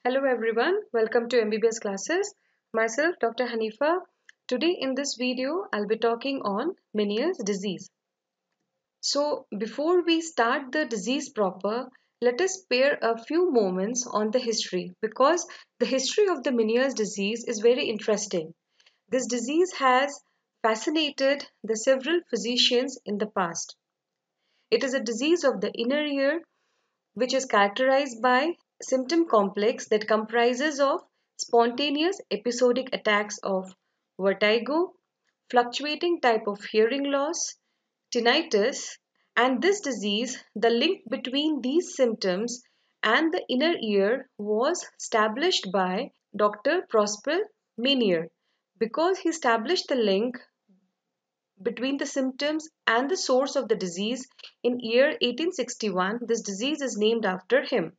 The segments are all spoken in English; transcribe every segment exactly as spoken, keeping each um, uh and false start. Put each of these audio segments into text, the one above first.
Hello everyone, welcome to M B B S classes. Myself, Doctor Hanifa. Today in this video, I'll be talking on Meniere's disease. So before we start the disease proper, let us spare a few moments on the history because the history of the Meniere's disease is very interesting. This disease has fascinated the several physicians in the past. It is a disease of the inner ear which is characterized by symptom complex that comprises of spontaneous episodic attacks of vertigo, fluctuating type of hearing loss, tinnitus, and this disease, the link between these symptoms and the inner ear was established by Doctor Prosper Meniere because he established the link between the symptoms and the source of the disease in year eighteen sixty-one. This disease is named after him.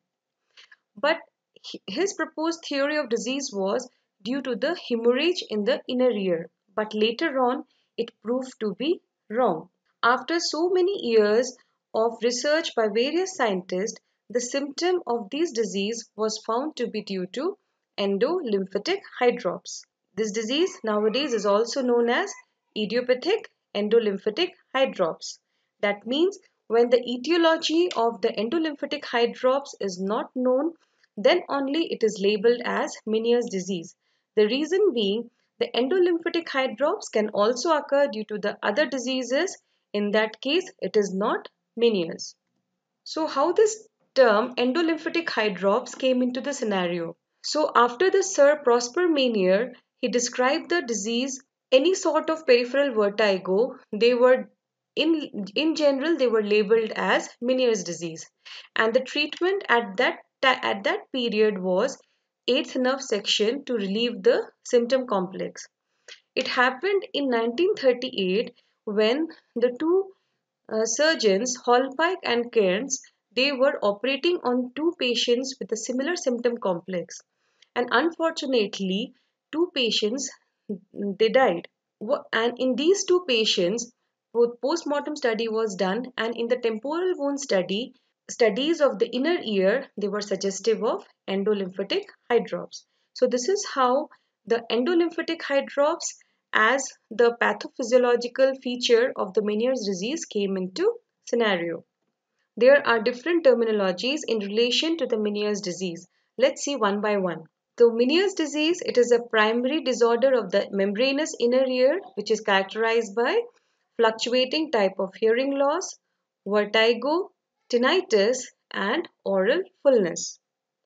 But his proposed theory of disease was due to the hemorrhage in the inner ear. But later on, it proved to be wrong. After so many years of research by various scientists, the symptom of this disease was found to be due to endolymphatic hydrops. This disease nowadays is also known as idiopathic endolymphatic hydrops. That means when the etiology of the endolymphatic hydrops is not known, then only it is labeled as Meniere's disease. The reason being, the endolymphatic hydrops can also occur due to the other diseases. In that case, it is not Meniere's. So how this term endolymphatic hydrops came into the scenario? So after the Sir Prosper Meniere, he described the disease, any sort of peripheral vertigo, they were in, in general they were labeled as Meniere's disease, and the treatment at that at that period was eighth nerve section to relieve the symptom complex. It happened in nineteen thirty-eight when the two uh, surgeons Hallpike and Cairns, they were operating on two patients with a similar symptom complex, and unfortunately two patients they died. And in these two patients, both post-mortem study was done, and in the temporal wound study, studies of the inner ear, they were suggestive of endolymphatic hydrops. So this is how the endolymphatic hydrops as the pathophysiological feature of the Meniere's disease came into scenario. There are different terminologies in relation to the Meniere's disease. Let's see one by one. So Meniere's disease, it is a primary disorder of the membranous inner ear which is characterized by fluctuating type of hearing loss, vertigo, tinnitus and oral fullness.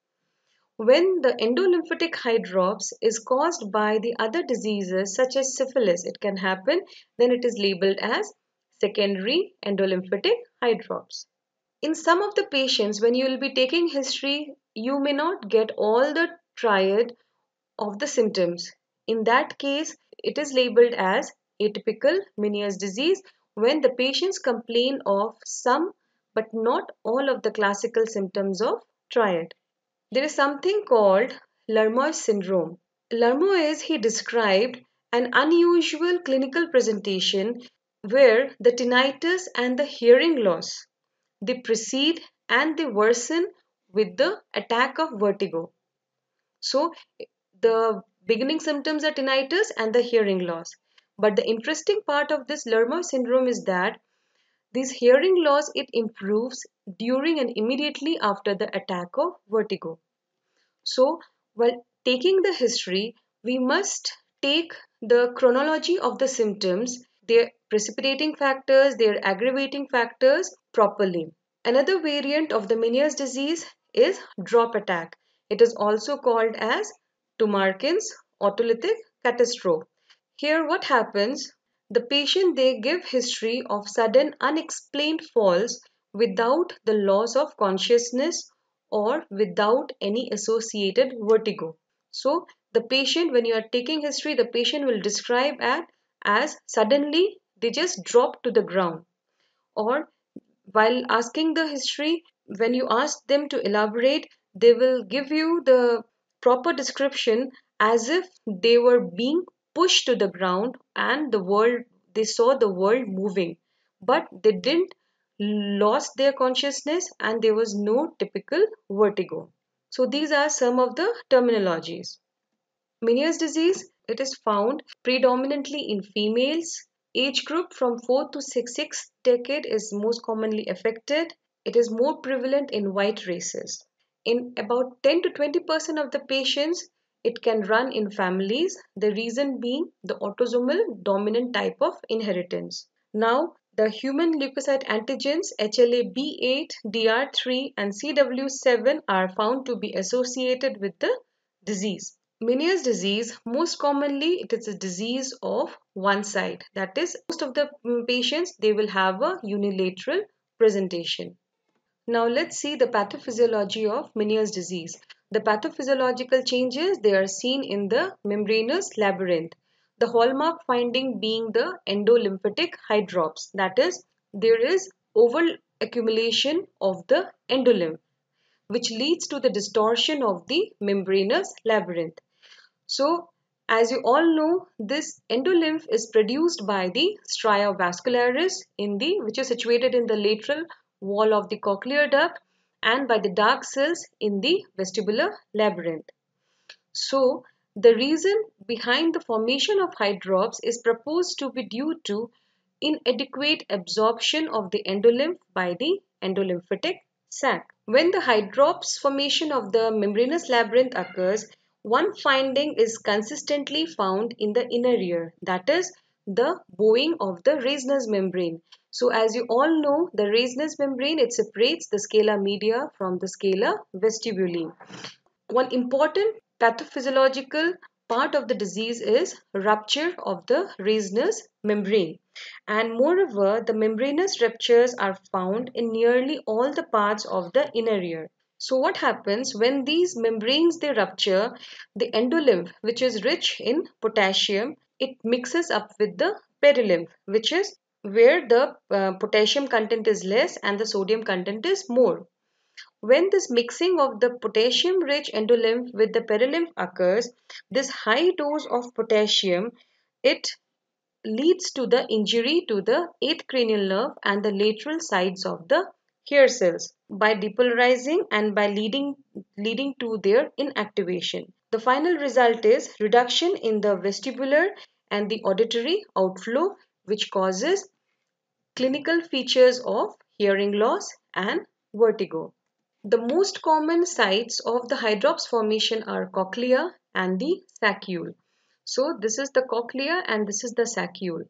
When the endolymphatic hydrops is caused by the other diseases such as syphilis, it can happen, then it is labeled as secondary endolymphatic hydrops. In some of the patients, when you will be taking history, you may not get all the triad of the symptoms. In that case, it is labeled as atypical Meniere's disease when the patients complain of some but not all of the classical symptoms of triad. There is something called Lermois syndrome. Lermois, he described an unusual clinical presentation where the tinnitus and the hearing loss, they precede and they worsen with the attack of vertigo. So the beginning symptoms are tinnitus and the hearing loss. But the interesting part of this Lermois syndrome is that this hearing loss, it improves during and immediately after the attack of vertigo. So while taking the history, we must take the chronology of the symptoms, their precipitating factors, their aggravating factors properly. Another variant of the Meniere's disease is drop attack. It is also called as Tumarkin's autolytic catastrophe. Here what happens? The patient, they give history of sudden unexplained falls without the loss of consciousness or without any associated vertigo. So the patient, when you are taking history, the patient will describe it as suddenly they just drop to the ground, or while asking the history, when you ask them to elaborate, they will give you the proper description as if they were being pushed to the ground and the world, they saw the world moving, but they didn't lost their consciousness and there was no typical vertigo. So these are some of the terminologies. Meniere's disease, it is found predominantly in females. Age group from fourth to sixth decade is most commonly affected. It is more prevalent in white races. In about ten to twenty percent of the patients, it can run in families, the reason being the autosomal dominant type of inheritance. Now, the human leukocyte antigens H L A B eight, D R three, and C W seven are found to be associated with the disease. Meniere's disease, most commonly it is a disease of one side. That is, most of the mm, patients, they will have a unilateral presentation. Now let's see the pathophysiology of Meniere's disease. The pathophysiological changes, they are seen in the membranous labyrinth. The hallmark finding being the endolymphatic hydrops. That is, there is over accumulation of the endolymph, which leads to the distortion of the membranous labyrinth. So, as you all know, this endolymph is produced by the stria vascularis in the which is situated in the lateral wall of the cochlear duct and by the dark cells in the vestibular labyrinth. So, the reason behind the formation of hydrops is proposed to be due to inadequate absorption of the endolymph by the endolymphatic sac. When the hydrops formation of the membranous labyrinth occurs, one finding is consistently found in the inner ear, that is, the bowing of the Reisner's membrane. So, as you all know, the Reisner's membrane, it separates the scala media from the scala vestibuli. One important pathophysiological part of the disease is rupture of the Reisner's membrane. And moreover, the membranous ruptures are found in nearly all the parts of the inner ear. So what happens when these membranes they rupture, the endolymph, which is rich in potassium, it mixes up with the perilymph, which is where the uh, potassium content is less and the sodium content is more. When this mixing of the potassium-rich endolymph with the perilymph occurs, this high dose of potassium, it leads to the injury to the eighth cranial nerve and the lateral sides of the hair cells by depolarizing and by leading, leading to their inactivation. The final result is reduction in the vestibular and the auditory outflow, which causes clinical features of hearing loss and vertigo. The most common sites of the hydrops formation are cochlea and the saccule. So this is the cochlea and this is the saccule.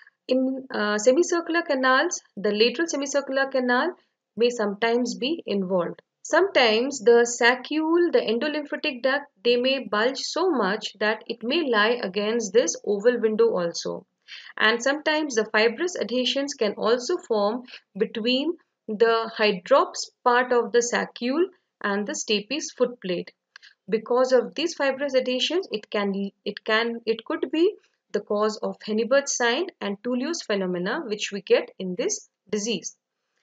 In uh, semicircular canals, the lateral semicircular canal may sometimes be involved. Sometimes the saccule, the endolymphatic duct, they may bulge so much that it may lie against this oval window also. And sometimes the fibrous adhesions can also form between the hydrops part of the saccule and the stapes footplate. Because of these fibrous adhesions, it can it can it could be the cause of Meniere'S sign and Tullio's phenomena, which we get in this disease.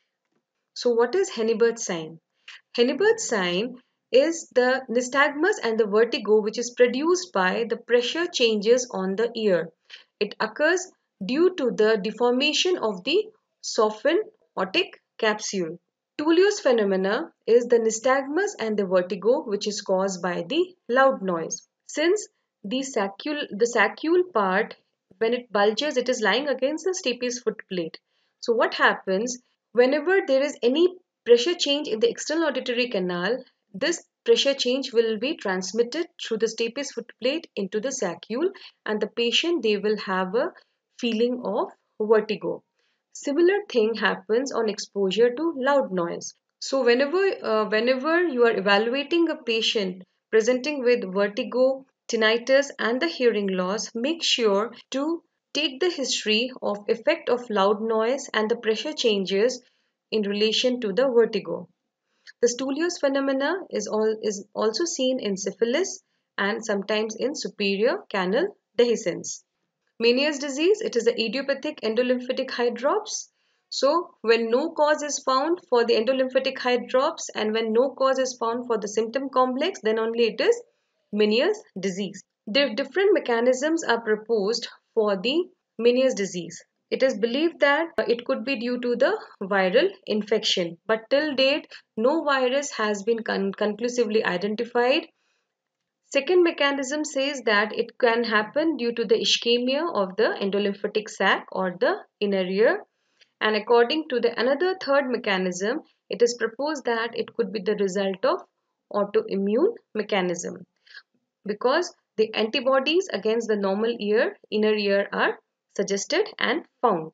So what is Meniere'S sign? Meniere'S sign is the nystagmus and the vertigo which is produced by the pressure changes on the ear. It occurs due to the deformation of the sophan otic capsule. Tullio's phenomena is the nystagmus and the vertigo which is caused by the loud noise. Since the saccule, the saccule part, when it bulges, it is lying against the stapes footplate. So what happens whenever there is any pressure change in the external auditory canal, this pressure change will be transmitted through the stapes footplate into the saccule and the patient they will have a feeling of vertigo. Similar thing happens on exposure to loud noise. So whenever uh, whenever you are evaluating a patient presenting with vertigo, tinnitus and the hearing loss, make sure to take the history of effect of loud noise and the pressure changes in relation to the vertigo. The Tullio's phenomena is, all, is also seen in syphilis and sometimes in superior canal dehiscence. Meniere's disease, it is the idiopathic endolymphatic hydrops. So, when no cause is found for the endolymphatic hydrops and when no cause is found for the symptom complex, then only it is Meniere's disease. The different mechanisms are proposed for the Meniere's disease. It is believed that it could be due to the viral infection, but till date, no virus has been con conclusively identified. Second mechanism says that it can happen due to the ischemia of the endolymphatic sac or the inner ear. And according to the another third mechanism, it is proposed that it could be the result of autoimmune mechanism because the antibodies against the normal ear, inner ear are suggested and found.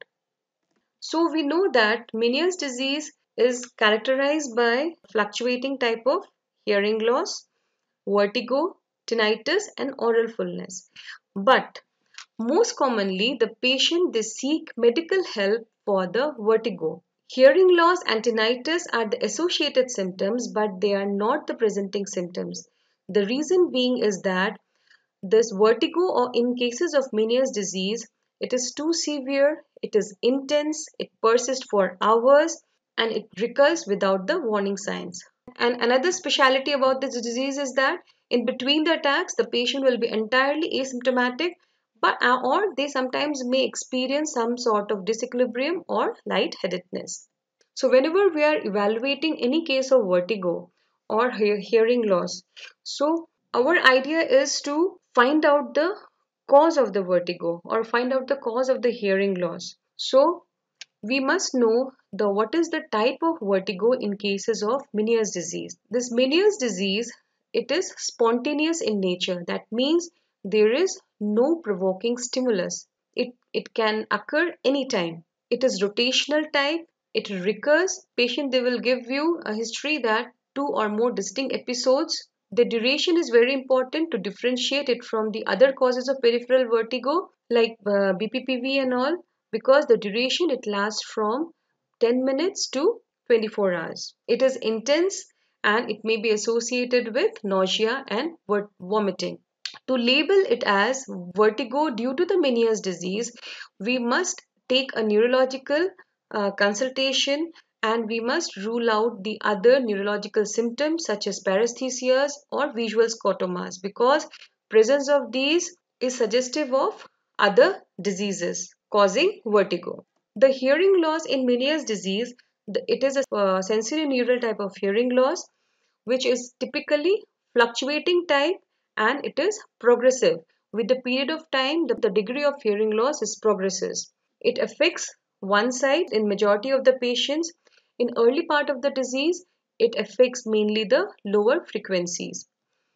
So we know that Meniere's disease is characterized by fluctuating type of hearing loss, vertigo, tinnitus and oral fullness. But most commonly the patient they seek medical help for the vertigo. Hearing loss and tinnitus are the associated symptoms but they are not the presenting symptoms. The reason being is that this vertigo or in cases of Meniere's disease, it is too severe, it is intense, it persists for hours and it recurs without the warning signs. And another speciality about this disease is that in between the attacks, the patient will be entirely asymptomatic but uh, or they sometimes may experience some sort of disequilibrium or lightheadedness. So whenever we are evaluating any case of vertigo or he hearing loss, so our idea is to find out the cause of the vertigo or find out the cause of the hearing loss. So we must know the what is the type of vertigo in cases of Meniere's disease. This Meniere's disease, it is spontaneous in nature. That means there is no provoking stimulus. It, it can occur anytime. It is rotational type. It recurs. Patient, they will give you a history that two or more distinct episodes. The duration is very important to differentiate it from the other causes of peripheral vertigo like uh, B P P V and all because the duration it lasts from ten minutes to twenty-four hours. It is intense and it may be associated with nausea and vomiting. To label it as vertigo due to the Meniere's disease, we must take a neurological uh, consultation and we must rule out the other neurological symptoms such as paresthesias or visual scotomas because presence of these is suggestive of other diseases causing vertigo. The hearing loss in Meniere's disease, it is a uh, sensorineural type of hearing loss which is typically fluctuating type and it is progressive. With the period of time, the, the degree of hearing loss is progresses. It affects one side in majority of the patients. In early part of the disease, it affects mainly the lower frequencies.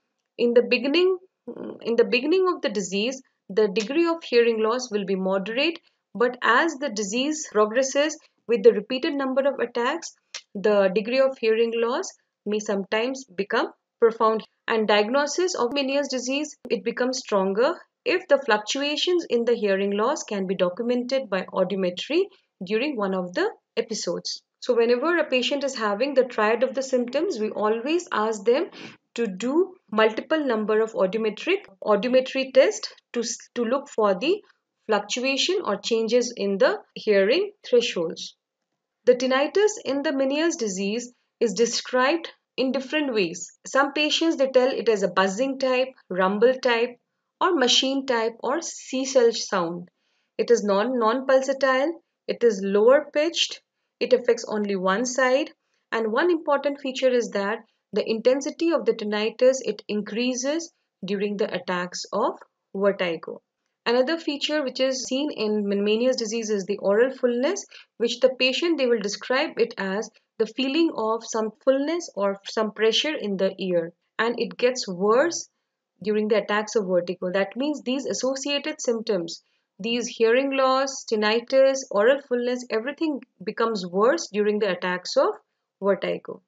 In the beginning, in the beginning of the disease, the degree of hearing loss will be moderate, but as the disease progresses with the repeated number of attacks, the degree of hearing loss may sometimes become profound. And diagnosis of Meniere's disease, it becomes stronger if the fluctuations in the hearing loss can be documented by audiometry during one of the episodes. So whenever a patient is having the triad of the symptoms, we always ask them to do multiple number of audiometric audiometry test to, to look for the fluctuation or changes in the hearing thresholds. The tinnitus in the Meniere's disease is described in different ways. Some patients they tell it as a buzzing type, rumble type or machine type or C-cell sound. It is non non-pulsatile, it is lower pitched, it affects only one side and one important feature is that the intensity of the tinnitus it increases during the attacks of vertigo. Another feature which is seen in Meniere's disease is the oral fullness, which the patient they will describe it as the feeling of some fullness or some pressure in the ear, and it gets worse during the attacks of vertigo. That means these associated symptoms, these hearing loss, tinnitus, oral fullness, everything becomes worse during the attacks of vertigo.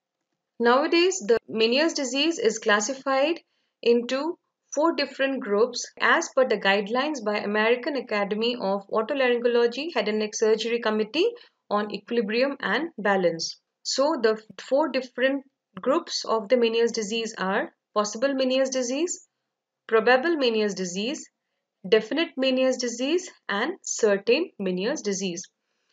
Nowadays, the Meniere's disease is classified into four different groups as per the guidelines by American Academy of Otolaryngology Head and Neck Surgery Committee on Equilibrium and Balance. So the four different groups of the Meniere's disease are possible Meniere's disease, probable Meniere's disease, definite Meniere's disease and certain Meniere's disease.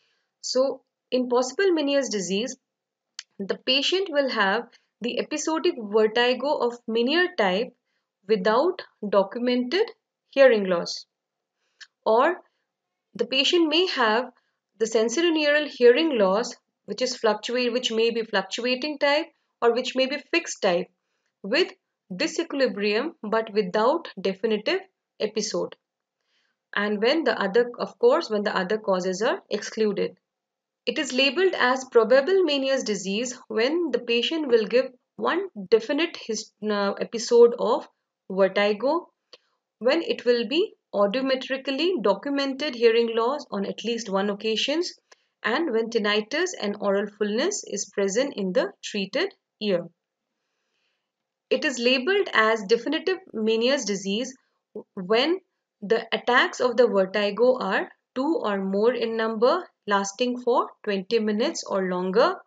So in possible Meniere's disease, the patient will have the episodic vertigo of Meniere type without documented hearing loss, or The patient may have the sensorineural hearing loss, which is fluctuate, which may be fluctuating type or which may be fixed type, with disequilibrium but without definitive episode. And when the other, of course, when the other causes are excluded. It is labeled as probable Meniere's disease when the patient will give one definite his, uh, episode of vertigo, when it will be audiometrically documented hearing loss on at least one occasion, and when tinnitus and aural fullness is present in the treated ear. It is labeled as definitive Meniere's disease when the attacks of the vertigo are two or more in number, lasting for twenty minutes or longer,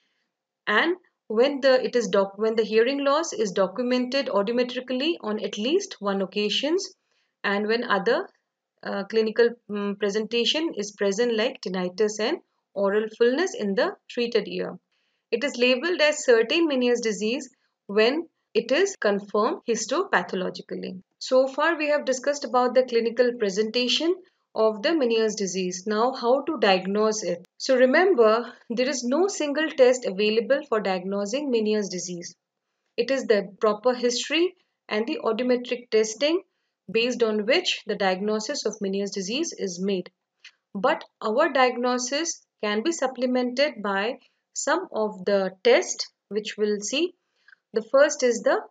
and when the it is doc, when the hearing loss is documented audiometrically on at least one occasions, and when other uh, clinical um, presentation is present like tinnitus and aural fullness in the treated ear. It is labeled as certain Meniere's disease when it is confirmed histopathologically. So far we have discussed about the clinical presentation of the Meniere's disease. Now how to diagnose it. So remember, there is no single test available for diagnosing Meniere's disease. It is the proper history and the audiometric testing based on which the diagnosis of Meniere's disease is made. But our diagnosis can be supplemented by some of the tests which we'll see. The first is the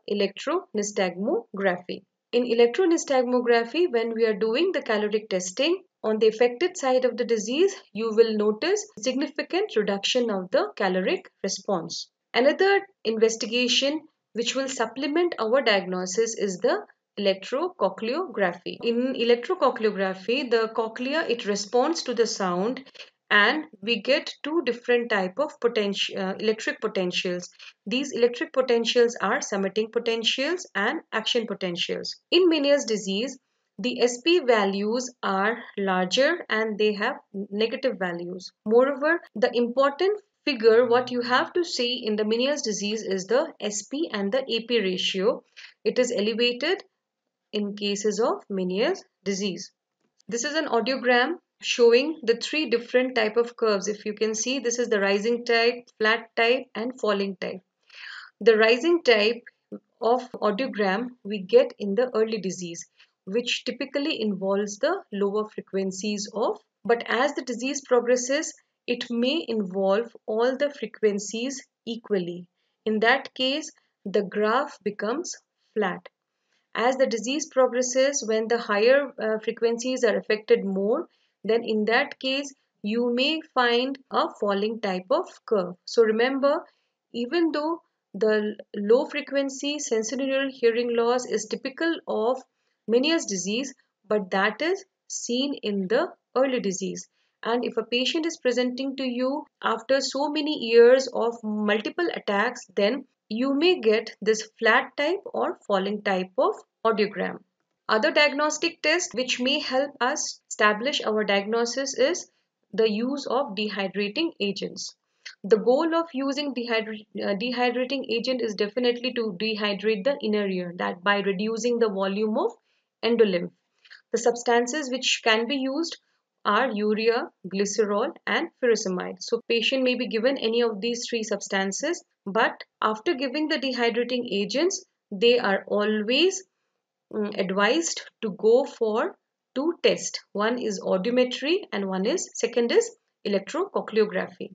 electronystagmography. In electronystagmography, when we are doing the caloric testing on the affected side of the disease, you will notice significant reduction of the caloric response. Another investigation which will supplement our diagnosis is the electrocochleography. In electrocochleography, the cochlea, it responds to the sound and we get two different type of potential uh, electric potentials. These electric potentials are summiting potentials and action potentials. In Meniere's disease, the S P values are larger and they have negative values. Moreover, the important figure what you have to see in the Meniere's disease is the S P and the A P ratio. It is elevated in cases of Meniere's disease. This is an audiogram showing the three different type of curves. If you can see, this is the rising type, flat type and falling type. The rising type of audiogram we get in the early disease, which typically involves the lower frequencies of, but as the disease progresses, it may involve all the frequencies equally. In that case, the graph becomes flat. As the disease progresses, when the higher uh, frequencies are affected more, then in that case, you may find a falling type of curve. So remember, even though the low frequency sensorineural hearing loss is typical of Meniere's disease, but that is seen in the early disease. And if a patient is presenting to you after so many years of multiple attacks, then you may get this flat type or falling type of audiogram. Other diagnostic tests which may help us establish our diagnosis is the use of dehydrating agents. The goal of using dehydra uh, dehydrating agent is definitely to dehydrate the inner ear, that by reducing the volume of endolymph. The substances which can be used are urea, glycerol and furosemide. So patient may be given any of these three substances, but after giving the dehydrating agents, they are always um, advised to go for two tests. One is audiometry and one is second is electrocochleography.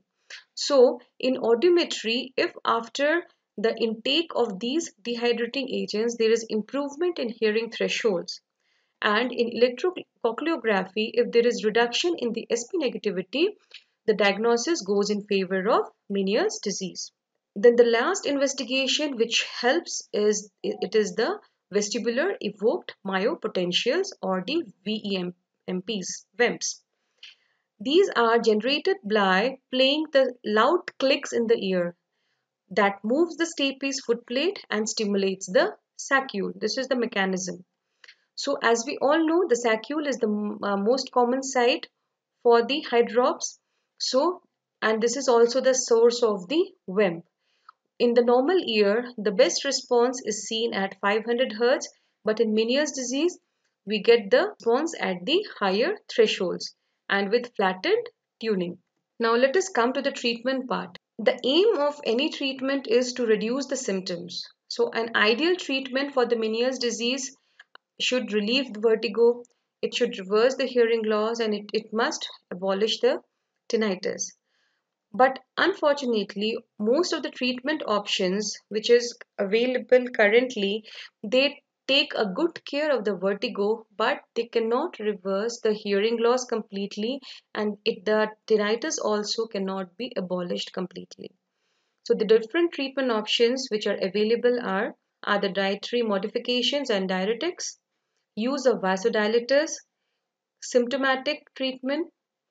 So in audiometry, if after the intake of these dehydrating agents, there is improvement in hearing thresholds, and in electrocochleography, if there is reduction in the S P negativity, the diagnosis goes in favor of Meniere's disease. Then the last investigation which helps is it is the vestibular evoked myopotentials or the V E M Ps, V E M Ps. These are generated by playing the loud clicks in the ear that moves the stapes footplate and stimulates the saccule. This is the mechanism. So as we all know, the saccule is the uh, most common site for the hydrops. So, and this is also the source of the V E M P. In the normal ear, the best response is seen at five hundred hertz, but in Meniere's disease, we get the response at the higher thresholds. and with flattened tuning. Now let us come to the treatment part. The aim of any treatment is to reduce the symptoms. So an ideal treatment for the Meniere's disease should relieve the vertigo, it should reverse the hearing loss, and it, it must abolish the tinnitus. But unfortunately, most of the treatment options which is available currently, they take a good care of the vertigo, but they cannot reverse the hearing loss completely, and it, the tinnitus also cannot be abolished completely. So the different treatment options which are available are, are the dietary modifications and diuretics, use of vasodilators, symptomatic treatment,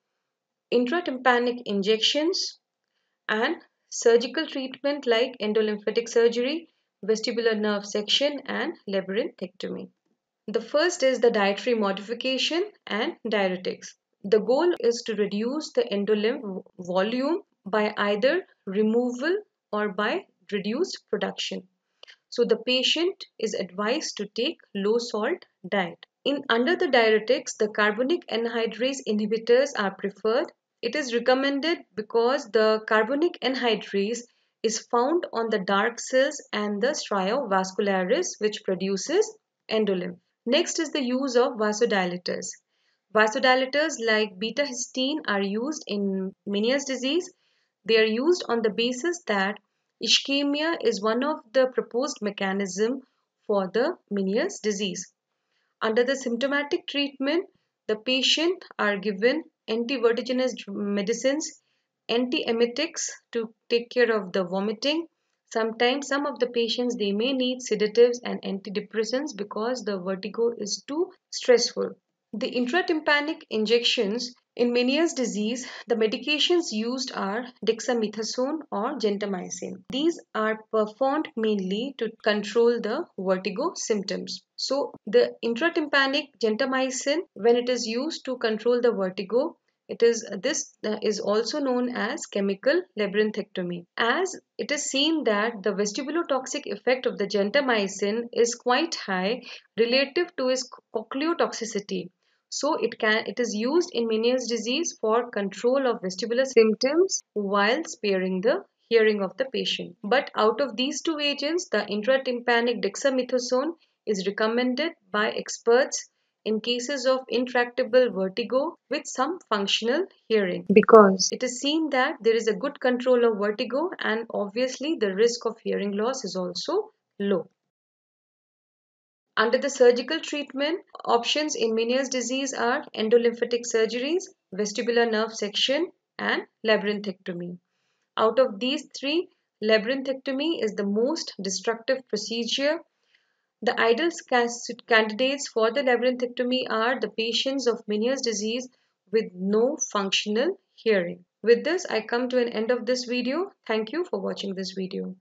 intratympanic injections, and surgical treatment like endolymphatic surgery, vestibular nerve section, and labyrinthectomy. The first is the dietary modification and diuretics. The goal is to reduce the endolymph volume by either removal or by reduced production. So the patient is advised to take low salt diet. In under the diuretics, the carbonic anhydrase inhibitors are preferred. It is recommended because the carbonic anhydrase is found on the dark cells and the stria vascularis, which produces endolymph. Next is the use of vasodilators. Vasodilators like beta-histine are used in Meniere's disease. They are used on the basis that ischemia is one of the proposed mechanism for the Meniere's disease. Under the symptomatic treatment, the patient are given antivertiginous medicines, antiemetics to take care of the vomiting. Sometimes some of the patients they may need sedatives and antidepressants because the vertigo is too stressful. The intratympanic injections in Meniere's disease, the medications used are dexamethasone or gentamicin. These are performed mainly to control the vertigo symptoms. So the intratympanic gentamicin, when it is used to control the vertigo, it is this uh, is also known as chemical labyrinthectomy, as it is seen that the vestibulotoxic effect of the gentamicin is quite high relative to its cochleotoxicity. So it can it is used in Meniere's disease for control of vestibular symptoms while sparing the hearing of the patient. But out of these two agents, the intratympanic dexamethasone is recommended by experts in cases of intractable vertigo with some functional hearing, because it is seen that there is a good control of vertigo and obviously the risk of hearing loss is also low. Under the surgical treatment, options in Meniere's disease are endolymphatic surgeries, vestibular nerve section, and labyrinthectomy. Out of these three, labyrinthectomy is the most destructive procedure. The ideal candidates for the labyrinthectomy are the patients of Meniere's disease with no functional hearing. With this, I come to an end of this video. Thank you for watching this video.